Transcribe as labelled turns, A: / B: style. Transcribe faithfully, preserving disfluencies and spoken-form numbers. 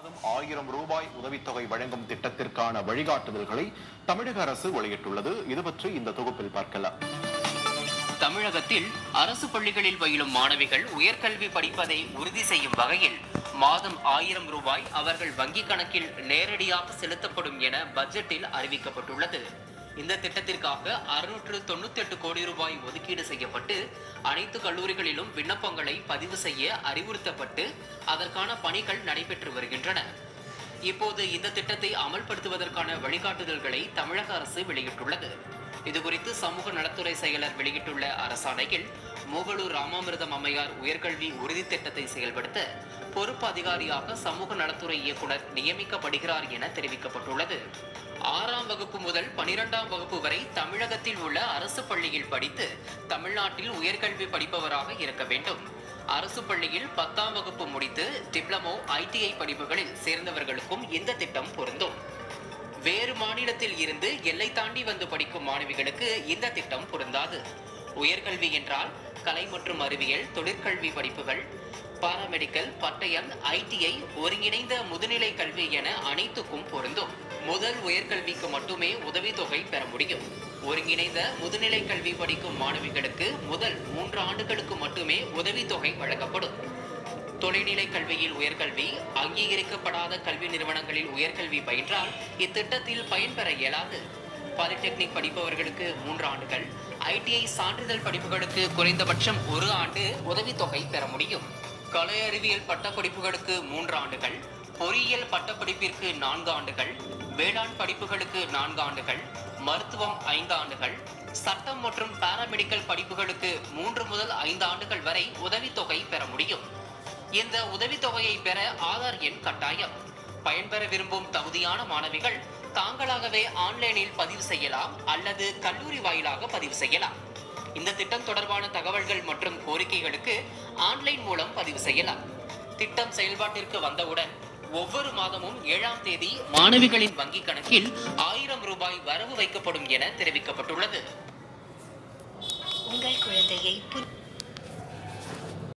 A: மாதம் ஆயிரம் ரூபாய் உதவித்தொகை வழங்கும் திட்டத்திற்கான வழிகாட்டுதல்களை தமிழக அரசு வெளியிட்டுள்ளது. இது பற்றி இந்த தொகுப்பில் பார்க்கலாம்.
B: தமிழகத்தில் அரசு பள்ளிகளில் பயிலும் மாணவிகள் உயர்கல்வி படிப்பதை உறுதி செய்யும் வகையில் மாதம் ஆயிரம் ரூபாய் அவர்கள் வங்கிக் கணக்கில் நேரடியாக செலுத்தப்படும் என பட்ஜெட்டில் அறிவிக்கப்பட்டுள்ளது. இந்த திட்டத்திற்காக அறுநூற்று தொண்ணூத்தி எட்டு கோடி ரூபாய் ஒதுக்கீடு செய்யப்பட்டு அனைத்து கல்லூரிகளிலும் விண்ணப்பங்களை பதிவு செய்ய அறிவுறுத்தப்பட்டு அதற்கான பணிகள் நடைபெற்று வருகின்றன. இப்போது இந்த திட்டத்தை அமல்படுத்துவதற்கான வழிகாட்டுதல்களை தமிழக அரசு வெளியிட்டுள்ளது. இதுகுறித்து சமூக நலத்துறை செயலர் வெளியிட்டுள்ள அரசாணையில் மூவலூர் ராமாமிர்தம் அம்மையார் உயர்கல்வி உறுதி திட்டத்தை செயல்படுத்த பொறுப்பு அதிகாரியாக சமூக நலத்துறை இயக்குனர் நியமிக்கப்படுகிறார் என தெரிவிக்கப்பட்டுள்ளது. ஆறாம் வகுப்பு முதல் பனிரெண்டாம் வகுப்பு வரை தமிழகத்தில் உள்ள அரசு பள்ளியில் படித்து தமிழ்நாட்டில் உயர்கல்வி படிப்பவராக இருக்க வேண்டும். அரசு பள்ளியில் பத்தாம் வகுப்பு முடித்து டிப்ளமோ, ஐடிஐ படிப்புகளில் சேர்ந்தவர்களுக்கும் இந்த திட்டம் பொருந்தும். வேறு மாநிலத்தில் இருந்து எல்லை தாண்டி வந்து படிக்கும் மாணவிகளுக்கு இந்த திட்டம் பொருந்தாது. உயர்கல்வி என்றால் கலை மற்றும் அறிவியல், தொழிற்கல்வி படிப்புகள், பாராமெடிக்கல், பட்டயம், ஐடிஐ, ஒருங்கிணைந்த முதுநிலை கல்வி என அனைத்துக்கும் பொருந்தும். முதல் உயர்கல்விக்கு மட்டுமே உதவித்தொகை பெற முடியும். ஒருங்கிணைந்த முதுநிலை கல்வி படிக்கும் மாணவிகளுக்கு முதல் மூன்று ஆண்டுகளுக்கு மட்டுமே உதவித்தொகை வழங்கப்படும். தொலைநிலை கல்வியில் உயர்கல்வி, அங்கீகரிக்கப்படாத கல்வி நிறுவனங்களில் உயர்கல்வி பயின்றால் இத்திட்டத்தில் பயன்பெற இயலாது. பாலிடெக்னிக் படிப்பவர்களுக்கு மூன்று ஆண்டுகள், ஐடிஐ சான்றிதழ் படிப்புகளுக்கு குறைந்தபட்சம் ஒரு ஆண்டு உதவித்தொகை பெற முடியும். கலை அறிவியல் பட்டப்படிப்புகளுக்கு மூன்று ஆண்டுகள், பொறியியல் பட்டப்படிப்பிற்கு நான்கு ஆண்டுகள், வேளாண் படிப்புகளுக்கு நான்கு ஆண்டுகள், மருத்துவம் ஐந்து ஆண்டுகள், சட்டம் மற்றும் பாராமெடிக்கல் படிப்புகளுக்கு மூன்று முதல் ஐந்து ஆண்டுகள் வரை உதவித்தொகை பெற முடியும். இந்த உதவித்தொகையை பெற ஆதார் எண் கட்டாயம். பயன்பெற விரும்பும் தகுதியான மாணவிகள் தாங்களாகவே ஆன்லைனில் பதிவு செய்யலாம் அல்லது கல்லூரி வாயிலாக பதிவு செய்யலாம். இந்த திட்டம் தொடர்பான தகவல்கள் மற்றும் கோரிக்கைகளுக்கு ஆன்லைன் மூலம் பதிவு செய்யலாம். திட்டம் செயல்பாட்டிற்கு வந்தவுடன் ஒவ்வொரு மாதமும் ஏழாம் தேதி மாணவிகளின் வங்கிக் கணக்கில் ஆயிரம் ரூபாய் வரவு வைக்கப்படும் என தெரிவிக்கப்பட்டுள்ளது.
C: உங்கள் குழந்தையை